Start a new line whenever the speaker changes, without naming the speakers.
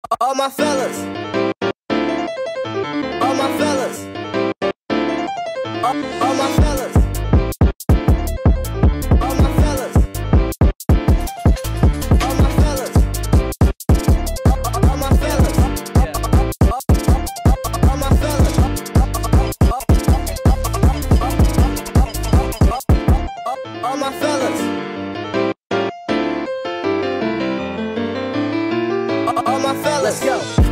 All my fellas, all my fellas, all my fellas, all my fellas, all my fellas, all my fellas, all my fellas, all my fellas, all my fellas, let's go.